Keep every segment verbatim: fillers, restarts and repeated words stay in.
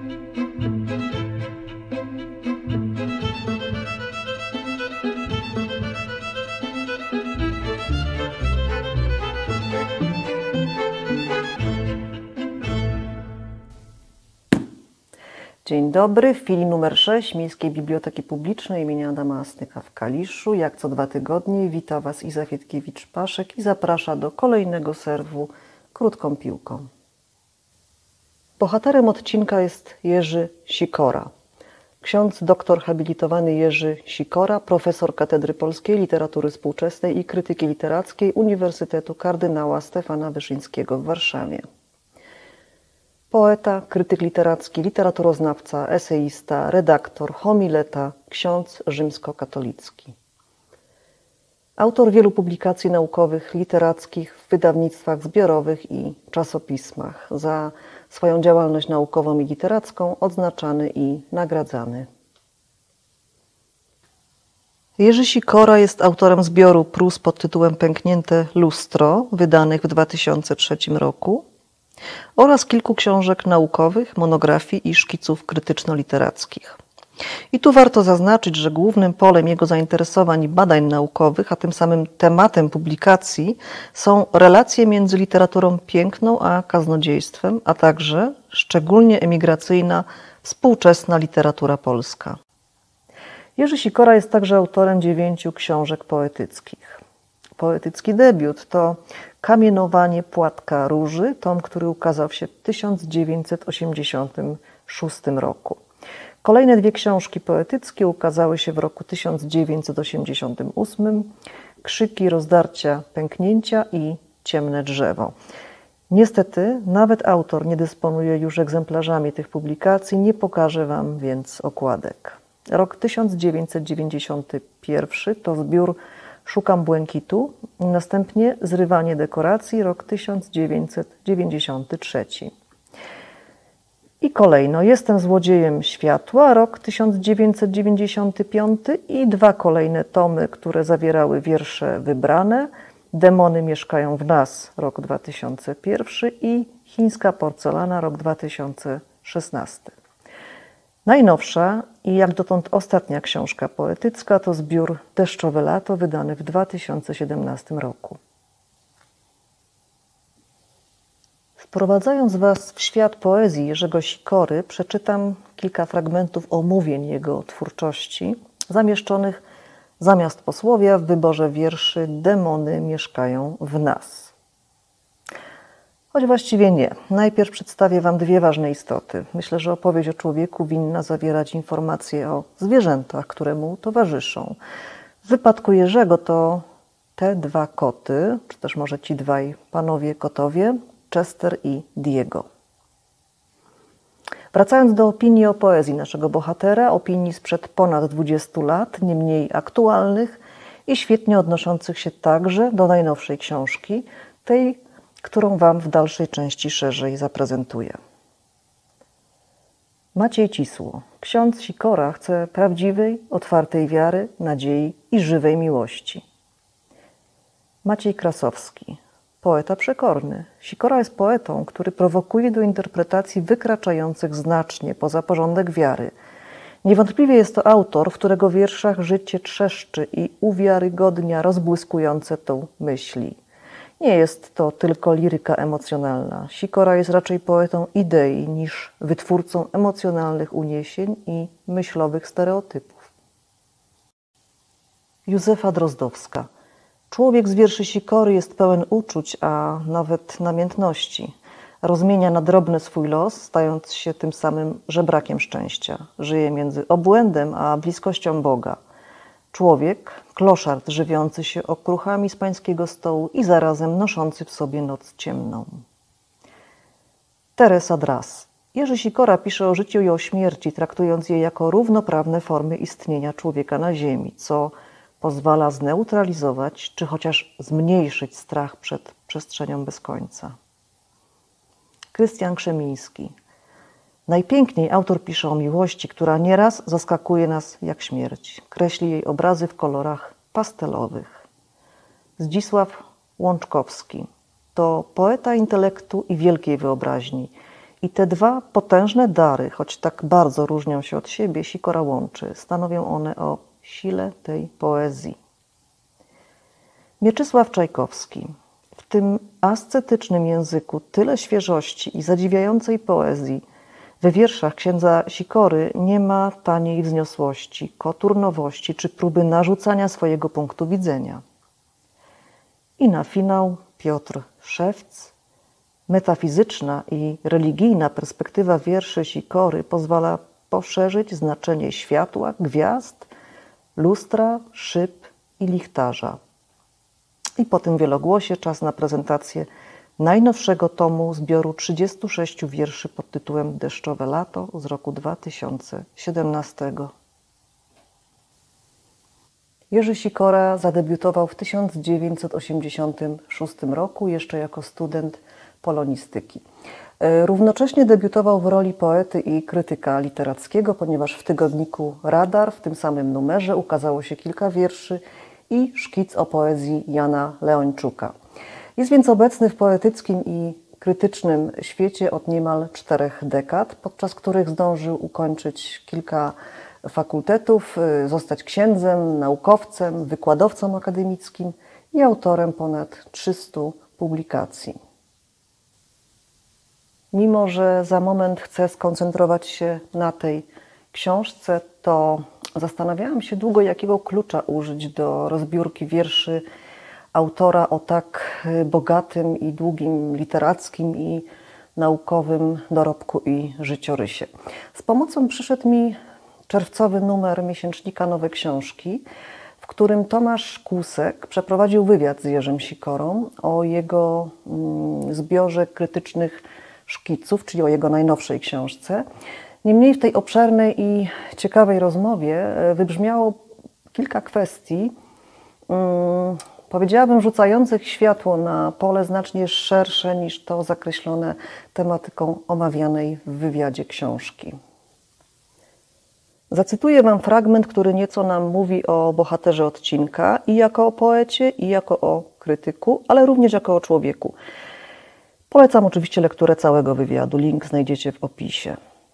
Dzień dobry, w filii numer sześć Miejskiej Biblioteki Publicznej imienia Adama Asnyka w Kaliszu. Jak co dwa tygodnie wita Was Iza Fietkiewicz-Paszek i zaprasza do kolejnego serwu Krótką Piłką. Bohaterem odcinka jest Jerzy Sikora. Ksiądz doktor habilitowany Jerzy Sikora, profesor Katedry Polskiej Literatury Współczesnej i Krytyki Literackiej Uniwersytetu Kardynała Stefana Wyszyńskiego w Warszawie. Poeta, krytyk literacki, literaturoznawca, eseista, redaktor, homileta, ksiądz rzymskokatolicki. Autor wielu publikacji naukowych, literackich w wydawnictwach zbiorowych i czasopismach. Za swoją działalność naukową i literacką odznaczany i nagradzany. Jerzy Sikora jest autorem zbioru prós pod tytułem Pęknięte lustro, wydanych w dwa tysiące trzecim roku, oraz kilku książek naukowych, monografii i szkiców krytyczno-literackich. I tu warto zaznaczyć, że głównym polem jego zainteresowań i badań naukowych, a tym samym tematem publikacji są relacje między literaturą piękną a kaznodziejstwem, a także szczególnie emigracyjna, współczesna literatura polska. Jerzy Sikora jest także autorem dziewięciu książek poetyckich. Poetycki debiut to Kamienowanie płatka róży, tom, który ukazał się w tysiąc dziewięćset osiemdziesiątym szóstym roku. Kolejne dwie książki poetyckie ukazały się w roku tysiąc dziewięćset osiemdziesiątym ósmym. Krzyki rozdarcia pęknięcia i Ciemne drzewo. Niestety nawet autor nie dysponuje już egzemplarzami tych publikacji, nie pokażę Wam więc okładek. Rok tysiąc dziewięćset dziewięćdziesiąty pierwszy to zbiór Szukam błękitu, następnie Zrywanie dekoracji, rok tysiąc dziewięćset dziewięćdziesiąty trzeci. I kolejno Jestem złodziejem światła, rok tysiąc dziewięćset dziewięćdziesiąty piąty i dwa kolejne tomy, które zawierały wiersze wybrane, Demony mieszkają w nas, rok dwa tysiące pierwszy i Chińska porcelana, rok dwa tysiące szesnasty. Najnowsza i jak dotąd ostatnia książka poetycka to zbiór Deszczowe lato, wydany w dwa tysiące siedemnastym roku. Wprowadzając Was w świat poezji Jerzego Sikory, przeczytam kilka fragmentów omówień jego twórczości, zamieszczonych zamiast posłowia w wyborze wierszy Demony mieszkają w nas. Choć właściwie nie. Najpierw przedstawię Wam dwie ważne istoty. Myślę, że opowieść o człowieku winna zawierać informacje o zwierzętach, które mu towarzyszą. W wypadku Jerzego to te dwa koty, czy też może ci dwaj panowie kotowie, Chester i Diego. Wracając do opinii o poezji naszego bohatera, opinii sprzed ponad dwudziestu lat, nie mniej aktualnych i świetnie odnoszących się także do najnowszej książki, tej, którą Wam w dalszej części szerzej zaprezentuję. Maciej Cisło. Ksiądz Sikora chce prawdziwej, otwartej wiary, nadziei i żywej miłości. Maciej Krasowski. Poeta przekorny. Sikora jest poetą, który prowokuje do interpretacji wykraczających znacznie poza porządek wiary. Niewątpliwie jest to autor, w którego wierszach życie trzeszczy i uwiarygodnia rozbłyskujące tą myśli. Nie jest to tylko liryka emocjonalna. Sikora jest raczej poetą idei niż wytwórcą emocjonalnych uniesień i myślowych stereotypów. Józefa Drozdowska. Człowiek z wierszy Sikory jest pełen uczuć, a nawet namiętności. Rozmienia na drobne swój los, stając się tym samym żebrakiem szczęścia. Żyje między obłędem a bliskością Boga. Człowiek, kloszard żywiący się okruchami z pańskiego stołu i zarazem noszący w sobie noc ciemną. Teresa Dras. Jerzy Sikora pisze o życiu i o śmierci, traktując je jako równoprawne formy istnienia człowieka na ziemi, co pozwala zneutralizować czy chociaż zmniejszyć strach przed przestrzenią bez końca. Krystian Krzemiński. Najpiękniej autor pisze o miłości, która nieraz zaskakuje nas jak śmierć. Kreśli jej obrazy w kolorach pastelowych. Zdzisław Łączkowski to poeta intelektu i wielkiej wyobraźni. I te dwa potężne dary, choć tak bardzo różnią się od siebie, Sikora łączy. Stanowią one o sile tej poezji. Mieczysław Czajkowski. W tym ascetycznym języku tyle świeżości i zadziwiającej poezji. We wierszach księdza Sikory nie ma taniej wzniosłości, koturnowości czy próby narzucania swojego punktu widzenia. I na finał Piotr Szewc. Metafizyczna i religijna perspektywa wierszy Sikory pozwala poszerzyć znaczenie światła, gwiazd, lustra, szyb i lichtarza. I po tym wielogłosie czas na prezentację najnowszego tomu zbioru trzydziestu sześciu wierszy pod tytułem Deszczowe lato z roku dwa tysiące siedemnastego. Jerzy Sikora zadebiutował w tysiąc dziewięćset osiemdziesiątym szóstym roku jeszcze jako student polonistyki. Równocześnie debiutował w roli poety i krytyka literackiego, ponieważ w tygodniku Radar w tym samym numerze ukazało się kilka wierszy i szkic o poezji Jana Leończuka. Jest więc obecny w poetyckim i krytycznym świecie od niemal czterech dekad, podczas których zdążył ukończyć kilka fakultetów, zostać księdzem, naukowcem, wykładowcą akademickim i autorem ponad trzystu publikacji. Mimo że za moment chcę skoncentrować się na tej książce, to zastanawiałam się długo, jakiego klucza użyć do rozbiórki wierszy autora o tak bogatym i długim literackim i naukowym dorobku i życiorysie. Z pomocą przyszedł mi czerwcowy numer miesięcznika Nowe Książki, w którym Tomasz Kłusek przeprowadził wywiad z Jerzym Sikorą o jego zbiorze krytycznych szkiców, czyli o jego najnowszej książce. Niemniej w tej obszernej i ciekawej rozmowie wybrzmiało kilka kwestii, hmm, powiedziałabym, rzucających światło na pole znacznie szersze niż to zakreślone tematyką omawianej w wywiadzie książki. Zacytuję Wam fragment, który nieco nam mówi o bohaterze odcinka i jako o poecie, i jako o krytyku, ale również jako o człowieku. Polecam oczywiście lekturę całego wywiadu, link znajdziecie w opisie.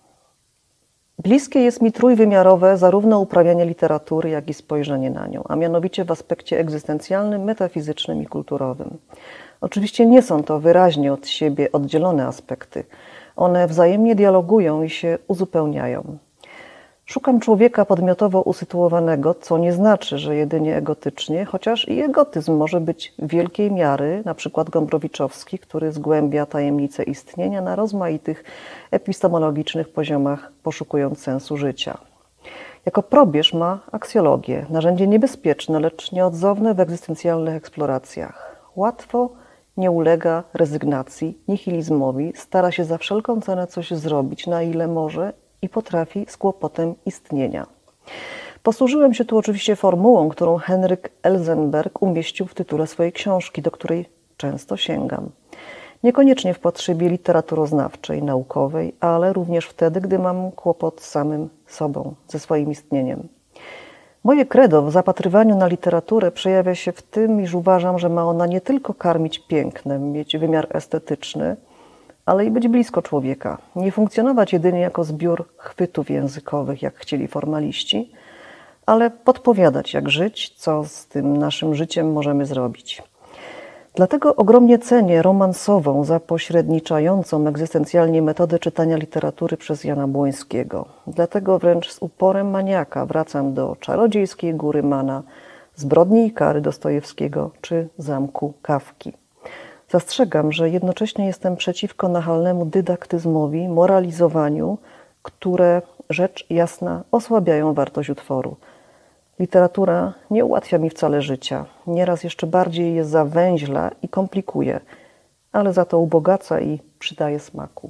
Bliskie jest mi trójwymiarowe zarówno uprawianie literatury, jak i spojrzenie na nią, a mianowicie w aspekcie egzystencjalnym, metafizycznym i kulturowym. Oczywiście nie są to wyraźnie od siebie oddzielone aspekty. One wzajemnie dialogują i się uzupełniają. Szukam człowieka podmiotowo usytuowanego, co nie znaczy, że jedynie egotycznie, chociaż i egotyzm może być wielkiej miary, na przykład Gombrowicz-owski, który zgłębia tajemnice istnienia na rozmaitych epistemologicznych poziomach, poszukując sensu życia. Jako probierz ma aksjologię, narzędzie niebezpieczne, lecz nieodzowne w egzystencjalnych eksploracjach. Łatwo nie ulega rezygnacji, nihilizmowi, stara się za wszelką cenę coś zrobić, na ile może i potrafi z kłopotem istnienia. Posłużyłem się tu oczywiście formułą, którą Henryk Elzenberg umieścił w tytule swojej książki, do której często sięgam. Niekoniecznie w potrzebie literaturoznawczej, naukowej, ale również wtedy, gdy mam kłopot z samym sobą, ze swoim istnieniem. Moje credo w zapatrywaniu na literaturę przejawia się w tym, iż uważam, że ma ona nie tylko karmić pięknem, mieć wymiar estetyczny, ale i być blisko człowieka. Nie funkcjonować jedynie jako zbiór chwytów językowych, jak chcieli formaliści, ale podpowiadać, jak żyć, co z tym naszym życiem możemy zrobić. Dlatego ogromnie cenię romansową, zapośredniczającą egzystencjalnie metodę czytania literatury przez Jana Błońskiego. Dlatego wręcz z uporem maniaka wracam do Czarodziejskiej Góry Mana, Zbrodni i kary Dostojewskiego czy Zamku Kafki. Zastrzegam, że jednocześnie jestem przeciwko nachalnemu dydaktyzmowi, moralizowaniu, które, rzecz jasna, osłabiają wartość utworu. Literatura nie ułatwia mi wcale życia, nieraz jeszcze bardziej je zawęźla i komplikuje, ale za to ubogaca i przydaje smaku.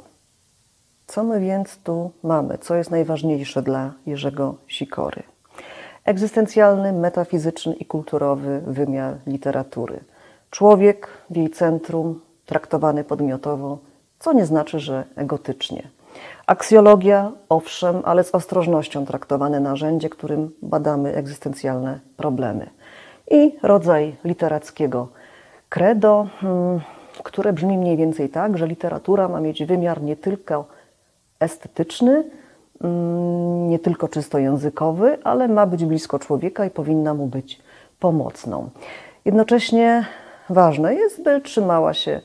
Co my więc tu mamy? Co jest najważniejsze dla Jerzego Sikory? Egzystencjalny, metafizyczny i kulturowy wymiar literatury. Człowiek w jej centrum, traktowany podmiotowo, co nie znaczy, że egotycznie. Aksjologia, owszem, ale z ostrożnością traktowane narzędzie, którym badamy egzystencjalne problemy. I rodzaj literackiego credo, które brzmi mniej więcej tak, że literatura ma mieć wymiar nie tylko estetyczny, nie tylko czysto językowy, ale ma być blisko człowieka i powinna mu być pomocną. Jednocześnie ważne jest, by trzymała się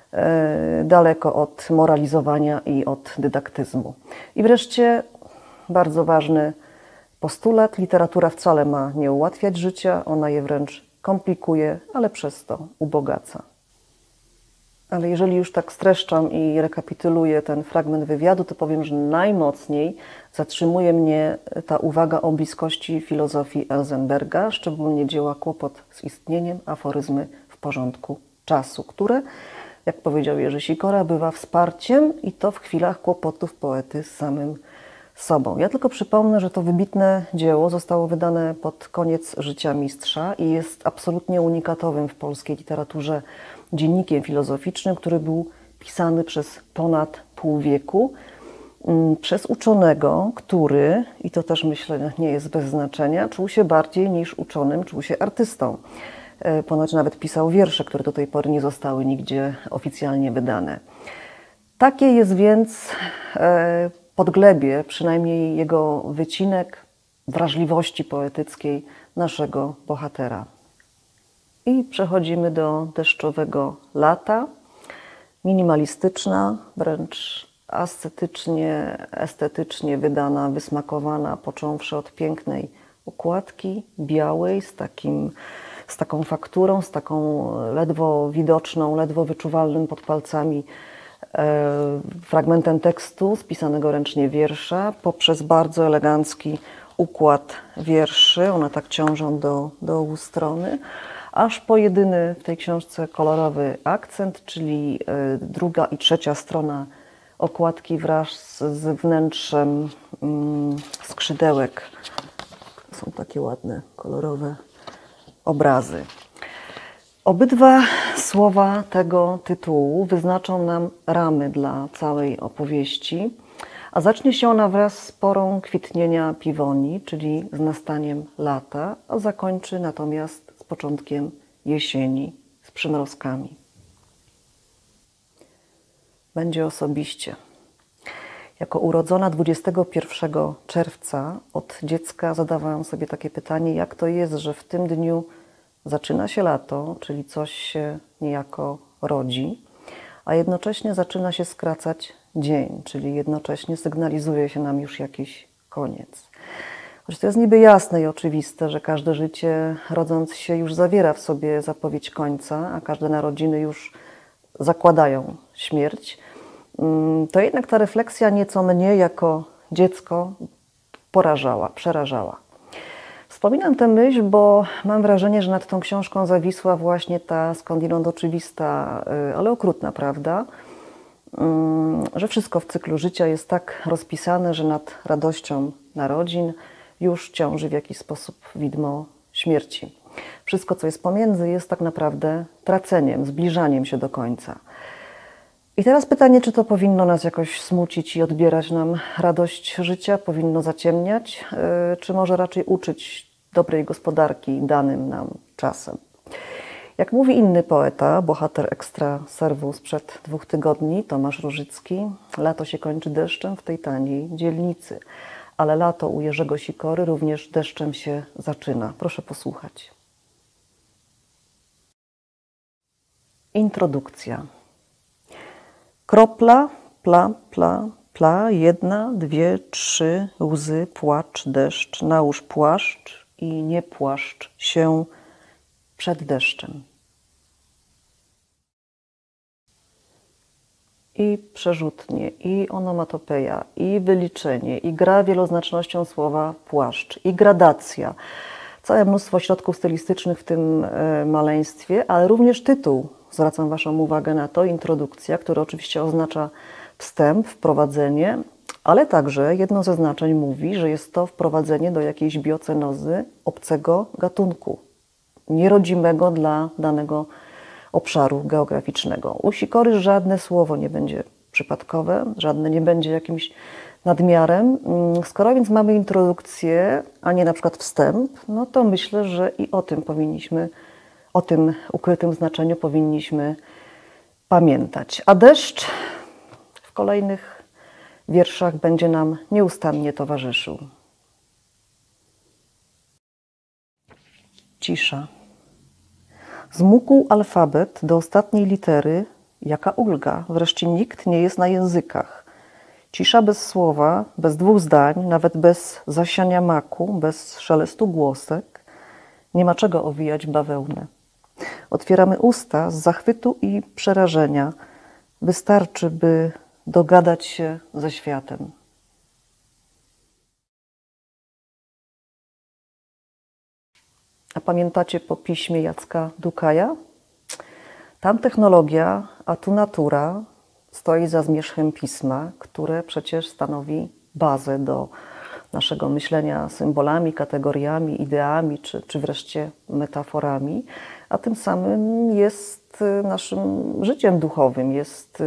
daleko od moralizowania i od dydaktyzmu. I wreszcie bardzo ważny postulat: literatura wcale ma nie ułatwiać życia, ona je wręcz komplikuje, ale przez to ubogaca. Ale jeżeli już tak streszczam i rekapituluję ten fragment wywiadu, to powiem, że najmocniej zatrzymuje mnie ta uwaga o bliskości filozofii Elzenberga, szczególnie dzieła Kłopot z istnieniem, aforyzmy w porządku czasu, które, jak powiedział Jerzy Sikora, bywa wsparciem i to w chwilach kłopotów poety z samym sobą. Ja tylko przypomnę, że to wybitne dzieło zostało wydane pod koniec życia mistrza i jest absolutnie unikatowym w polskiej literaturze dziennikiem filozoficznym, który był pisany przez ponad pół wieku przez uczonego, który, i to też myślę nie jest bez znaczenia, czuł się bardziej niż uczonym, czuł się artystą. Ponoć nawet pisał wiersze, które do tej pory nie zostały nigdzie oficjalnie wydane. Takie jest więc podglebie, przynajmniej jego wycinek wrażliwości poetyckiej naszego bohatera. I przechodzimy do Deszczowego lata. Minimalistyczna, wręcz ascetycznie, estetycznie wydana, wysmakowana, począwszy od pięknej okładki, białej, z, takim, z taką fakturą, z taką ledwo widoczną, ledwo wyczuwalnym pod palcami e, fragmentem tekstu, spisanego ręcznie wiersza, poprzez bardzo elegancki układ wierszy, one tak ciążą do, do obu strony, aż po jedyny w tej książce kolorowy akcent, czyli druga i trzecia strona okładki wraz z wnętrzem skrzydełek. Są takie ładne, kolorowe obrazy. Obydwa słowa tego tytułu wyznaczą nam ramy dla całej opowieści, a zacznie się ona wraz z porą kwitnienia piwoni, czyli z nastaniem lata, a zakończy natomiast z początkiem jesieni, z przymrozkami. Będzie osobiście. Jako urodzona dwudziestego pierwszego czerwca od dziecka zadawałam sobie takie pytanie, jak to jest, że w tym dniu zaczyna się lato, czyli coś się niejako rodzi, a jednocześnie zaczyna się skracać dzień, czyli jednocześnie sygnalizuje się nam już jakiś koniec. Choć to jest niby jasne i oczywiste, że każde życie rodząc się już zawiera w sobie zapowiedź końca, a każde narodziny już zakładają śmierć, to jednak ta refleksja nieco mnie jako dziecko porażała, przerażała. Wspominam tę myśl, bo mam wrażenie, że nad tą książką zawisła właśnie ta skądinąd oczywista, ale okrutna prawda, że wszystko w cyklu życia jest tak rozpisane, że nad radością narodzin już ciąży w jakiś sposób widmo śmierci. Wszystko, co jest pomiędzy, jest tak naprawdę traceniem, zbliżaniem się do końca. I teraz pytanie, czy to powinno nas jakoś smucić i odbierać nam radość życia, powinno zaciemniać, czy może raczej uczyć dobrej gospodarki danym nam czasem. Jak mówi inny poeta, bohater ekstra serwu sprzed dwóch tygodni, Tomasz Różycki, lato się kończy deszczem w tej taniej dzielnicy, ale lato u Jerzego Sikory również deszczem się zaczyna. Proszę posłuchać. Introdukcja. Kropla, pla, pla, pla, jedna, dwie, trzy, łzy, płacz, deszcz, nałóż płaszcz i nie płaszcz się przed deszczem. I przerzutnie, i onomatopeja, i wyliczenie, i gra wieloznacznością słowa płaszcz, i gradacja. Całe mnóstwo środków stylistycznych w tym maleństwie, ale również tytuł. Zwracam Waszą uwagę na to, introdukcja, która oczywiście oznacza wstęp, wprowadzenie, ale także jedno ze znaczeń mówi, że jest to wprowadzenie do jakiejś biocenozy obcego gatunku, nierodzimego dla danego obszaru geograficznego. U Sikory żadne słowo nie będzie przypadkowe, żadne nie będzie jakimś nadmiarem. Skoro więc mamy introdukcję, a nie na przykład wstęp, no to myślę, że i o tym powinniśmy, o tym ukrytym znaczeniu powinniśmy pamiętać. A deszcz w kolejnych wierszach będzie nam nieustannie towarzyszył. Cisza. Zmógł alfabet do ostatniej litery, jaka ulga, wreszcie nikt nie jest na językach. Cisza bez słowa, bez dwóch zdań, nawet bez zasiania maku, bez szelestu głosek. Nie ma czego owijać bawełnę. Otwieramy usta z zachwytu i przerażenia. Wystarczy, by dogadać się ze światem. A pamiętacie po piśmie Jacka Dukaja? Tam technologia, a tu natura stoi za zmierzchem pisma, które przecież stanowi bazę do naszego myślenia symbolami, kategoriami, ideami, czy, czy wreszcie metaforami, a tym samym jest naszym życiem duchowym, jest,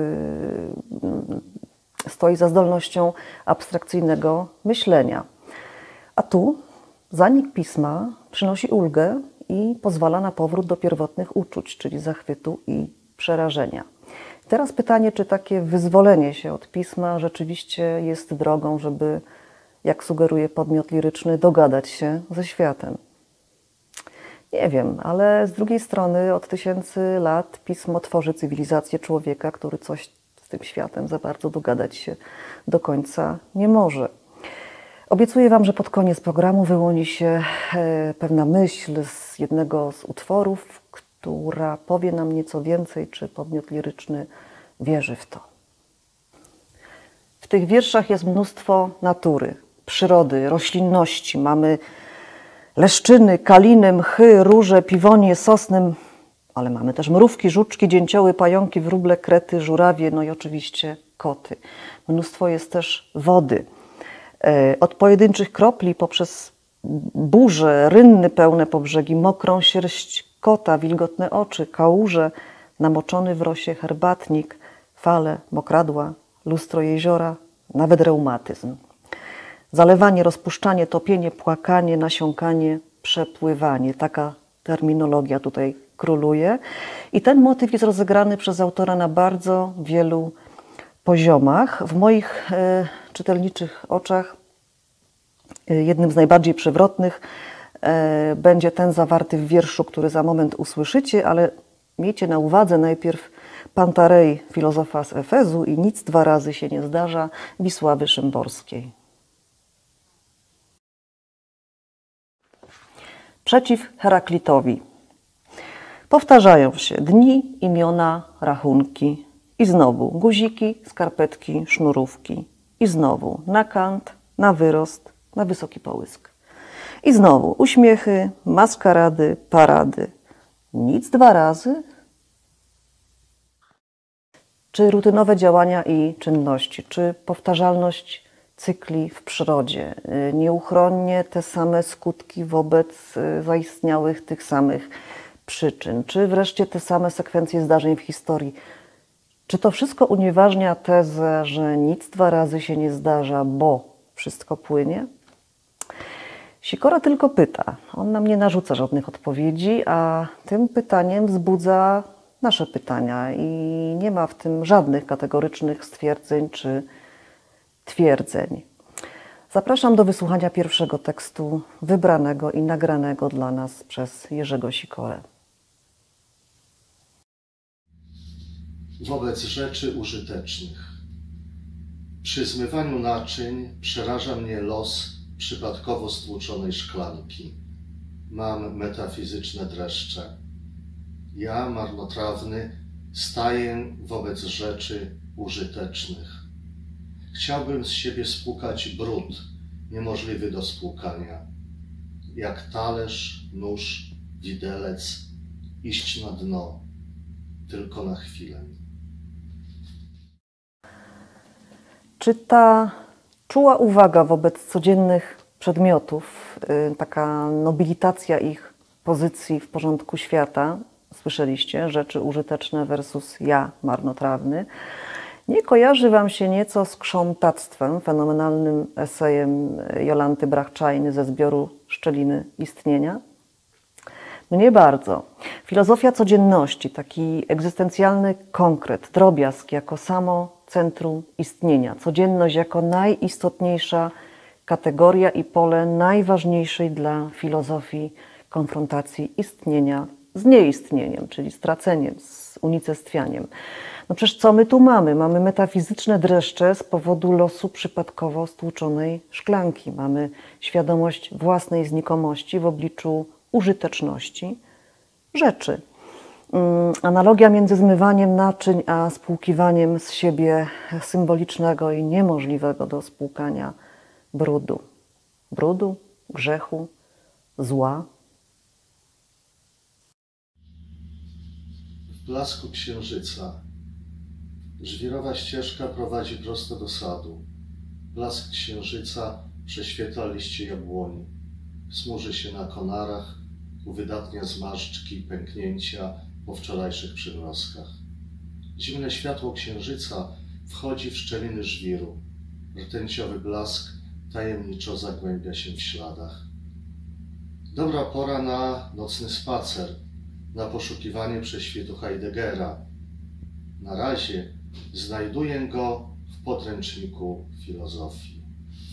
stoi za zdolnością abstrakcyjnego myślenia. A tu zanik pisma przynosi ulgę i pozwala na powrót do pierwotnych uczuć, czyli zachwytu i przerażenia. Teraz pytanie, czy takie wyzwolenie się od pisma rzeczywiście jest drogą, żeby, jak sugeruje podmiot liryczny, dogadać się ze światem. Nie wiem, ale z drugiej strony od tysięcy lat pismo tworzy cywilizację człowieka, który coś z tym światem za bardzo dogadać się do końca nie może. Obiecuję Wam, że pod koniec programu wyłoni się pewna myśl z jednego z utworów, która powie nam nieco więcej, czy podmiot liryczny wierzy w to. W tych wierszach jest mnóstwo natury, przyrody, roślinności. Mamy leszczyny, kaliny, mchy, róże, piwonie, sosny, ale mamy też mrówki, żuczki, dzięcioły, pająki, wróble, krety, żurawie, no i oczywiście koty. Mnóstwo jest też wody. Od pojedynczych kropli poprzez burze, rynny pełne po brzegi, mokrą sierść kota, wilgotne oczy, kałuże, namoczony w rosie herbatnik, fale, mokradła, lustro jeziora, nawet reumatyzm. Zalewanie, rozpuszczanie, topienie, płakanie, nasiąkanie, przepływanie. Taka terminologia tutaj króluje. I ten motyw jest rozegrany przez autora na bardzo wielu poziomach. W moich e, czytelniczych oczach e, jednym z najbardziej przewrotnych e, będzie ten zawarty w wierszu, który za moment usłyszycie, ale miejcie na uwadze najpierw Pantarei, filozofa z Efezu i Nic dwa razy się nie zdarza Wisławy Szymborskiej. Przeciw Heraklitowi. Powtarzają się dni, imiona, rachunki. I znowu guziki, skarpetki, sznurówki. I znowu na kant, na wyrost, na wysoki połysk. I znowu uśmiechy, maskarady, parady. Nic dwa razy? Czy rutynowe działania i czynności, czy powtarzalność cykli w przyrodzie, nieuchronnie te same skutki wobec zaistniałych tych samych przyczyn, czy wreszcie te same sekwencje zdarzeń w historii. Czy to wszystko unieważnia tezę, że nic dwa razy się nie zdarza, bo wszystko płynie? Sikora tylko pyta. On nam nie narzuca żadnych odpowiedzi, a tym pytaniem wzbudza nasze pytania i nie ma w tym żadnych kategorycznych stwierdzeń czy twierdzeń. Zapraszam do wysłuchania pierwszego tekstu wybranego i nagranego dla nas przez Jerzego Sikorę. Wobec rzeczy użytecznych. Przy zmywaniu naczyń przeraża mnie los przypadkowo stłuczonej szklanki. Mam metafizyczne dreszcze. Ja, marnotrawny, staję wobec rzeczy użytecznych. Chciałbym z siebie spłukać brud, niemożliwy do spłukania. Jak talerz, nóż, widelec, iść na dno, tylko na chwilę. Czy ta czuła uwaga wobec codziennych przedmiotów, taka nobilitacja ich pozycji w porządku świata, słyszeliście, rzeczy użyteczne versus ja, marnotrawny, nie kojarzy Wam się nieco z krzątactwem, fenomenalnym esejem Jolanty Brachczajny ze zbioru Szczeliny istnienia? Mnie bardzo. Filozofia codzienności, taki egzystencjalny konkret, drobiazg jako samo centrum istnienia. Codzienność jako najistotniejsza kategoria i pole najważniejszej dla filozofii konfrontacji istnienia z nieistnieniem, czyli straceniem, z unicestwianiem. No przecież co my tu mamy? Mamy metafizyczne dreszcze z powodu losu przypadkowo stłuczonej szklanki. Mamy świadomość własnej znikomości w obliczu użyteczności rzeczy. Analogia między zmywaniem naczyń a spłukiwaniem z siebie symbolicznego i niemożliwego do spłukania brudu. Brudu, grzechu, zła. W blasku księżyca żwirowa ścieżka prowadzi prosto do sadu. Blask księżyca prześwietla liście jabłoni. Smuży się na konarach, uwydatnia zmarszczki i pęknięcia po wczorajszych przymrozkach. Zimne światło księżyca wchodzi w szczeliny żwiru. Rtęciowy blask tajemniczo zagłębia się w śladach. Dobra pora na nocny spacer, na poszukiwanie prześwitu Heideggera. Na razie znajduję go w podręczniku filozofii.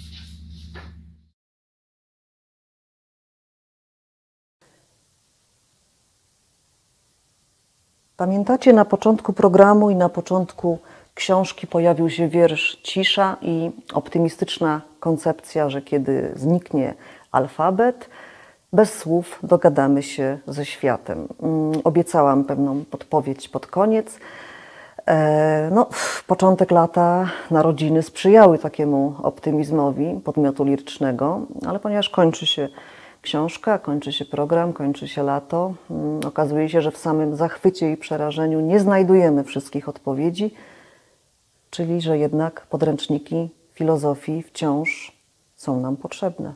Pamiętacie, na początku programu i na początku książki pojawił się wiersz Cisza i optymistyczna koncepcja, że kiedy zniknie alfabet, bez słów dogadamy się ze światem. Obiecałam pewną podpowiedź pod koniec. No, początek lata, narodziny sprzyjały takiemu optymizmowi podmiotu lirycznego, ale ponieważ kończy się książka, kończy się program, kończy się lato, okazuje się, że w samym zachwycie i przerażeniu nie znajdujemy wszystkich odpowiedzi, czyli że jednak podręczniki filozofii wciąż są nam potrzebne.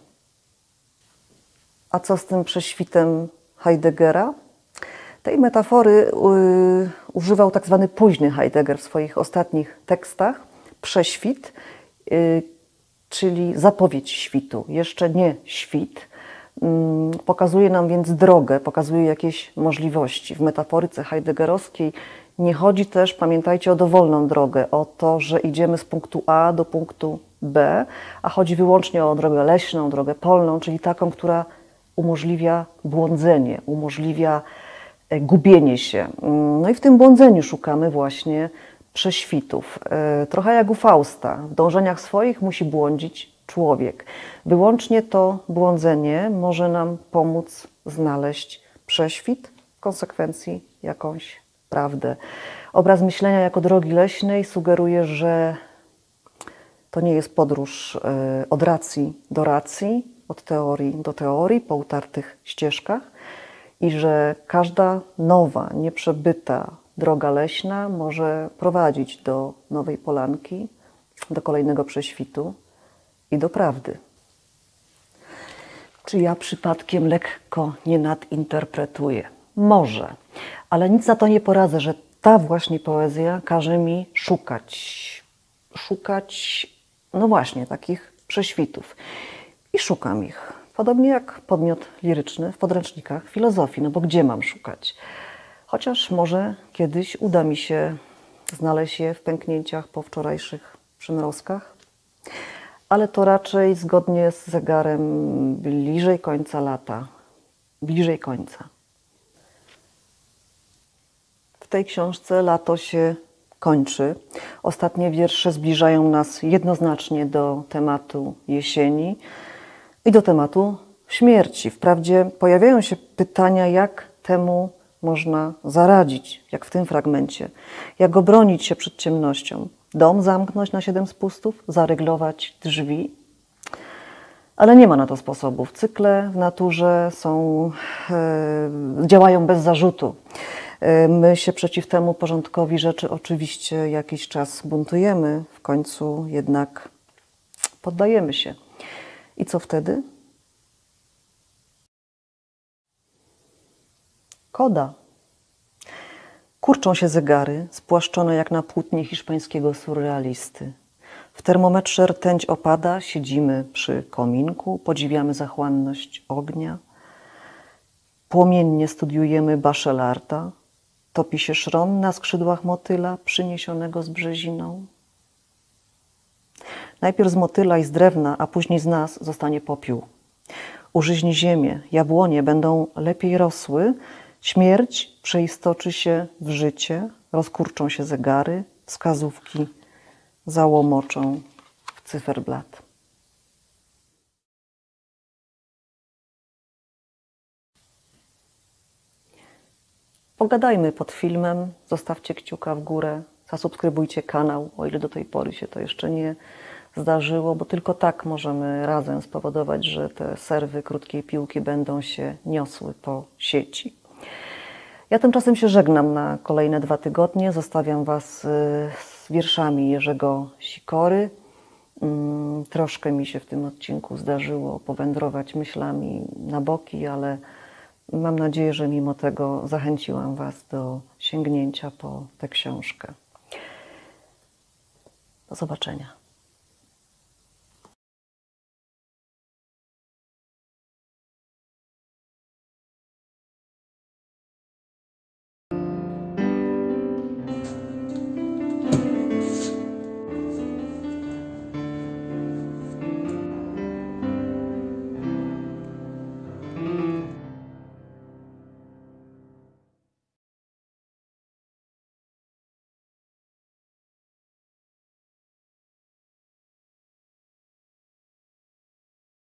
A co z tym prześwitem Heideggera? Tej metafory yy, używał tak zwany późny Heidegger w swoich ostatnich tekstach. Prześwit, yy, czyli zapowiedź świtu, jeszcze nie świt. Yy, pokazuje nam więc drogę, pokazuje jakieś możliwości. W metaforyce heideggerowskiej nie chodzi też, pamiętajcie, o dowolną drogę, o to, że idziemy z punktu A do punktu B, a chodzi wyłącznie o drogę leśną, drogę polną, czyli taką, która umożliwia błądzenie, umożliwia gubienie się. No i w tym błądzeniu szukamy właśnie prześwitów. Trochę jak u Fausta. W dążeniach swoich musi błądzić człowiek. Wyłącznie to błądzenie może nam pomóc znaleźć prześwit, w konsekwencji jakąś prawdę. Obraz myślenia jako drogi leśnej sugeruje, że to nie jest podróż od racji do racji, od teorii do teorii, po utartych ścieżkach i że każda nowa, nieprzebyta droga leśna może prowadzić do nowej polanki, do kolejnego prześwitu i do prawdy. Czy ja przypadkiem lekko nie nadinterpretuję? Może, ale nic na to nie poradzę, że ta właśnie poezja każe mi szukać, szukać, no właśnie, takich prześwitów. I szukam ich. Podobnie jak podmiot liryczny w podręcznikach filozofii, no bo gdzie mam szukać? Chociaż może kiedyś uda mi się znaleźć je w pęknięciach po wczorajszych przymrozkach, ale to raczej zgodnie z zegarem bliżej końca lata, bliżej końca. W tej książce lato się kończy. Ostatnie wiersze zbliżają nas jednoznacznie do tematu jesieni i do tematu śmierci. Wprawdzie pojawiają się pytania, jak temu można zaradzić, jak w tym fragmencie. Jak obronić się przed ciemnością? Dom zamknąć na siedem spustów? Zaryglować drzwi? Ale nie ma na to sposobów. Cykle w naturze są, e, działają bez zarzutu. E, my się przeciw temu porządkowi rzeczy oczywiście jakiś czas buntujemy, w końcu jednak poddajemy się. I co wtedy? Koda. Kurczą się zegary, spłaszczone jak na płótnie hiszpańskiego surrealisty. W termometrze rtęć opada, siedzimy przy kominku, podziwiamy zachłanność ognia. płomiennie studiujemy Bachelarda, topi się szron na skrzydłach motyla przyniesionego z brzeziną. Najpierw z motyla i z drewna, a później z nas zostanie popiół. Użyźni ziemię, jabłonie będą lepiej rosły, śmierć przeistoczy się w życie, rozkurczą się zegary, wskazówki załomoczą w cyferblat. Pogadajmy pod filmem, zostawcie kciuka w górę, zasubskrybujcie kanał, o ile do tej pory się to jeszcze nie zdarzyło, bo tylko tak możemy razem spowodować, że te serwy krótkiej piłki będą się niosły po sieci. Ja tymczasem się żegnam na kolejne dwa tygodnie. Zostawiam Was z wierszami Jerzego Sikory. Troszkę mi się w tym odcinku zdarzyło powędrować myślami na boki, ale mam nadzieję, że mimo tego zachęciłam Was do sięgnięcia po tę książkę. Do zobaczenia.